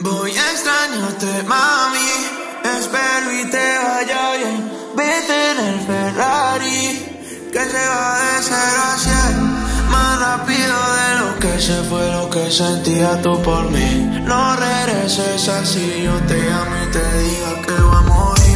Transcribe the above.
Voy a extrañarte, mami. Espero y te vaya bien. Vete en el Ferrari, que se va de 0 a 100 más rápido de lo que se fue, lo que sentía tú por mí. No regreses así, yo te amo y te diga que va a morir.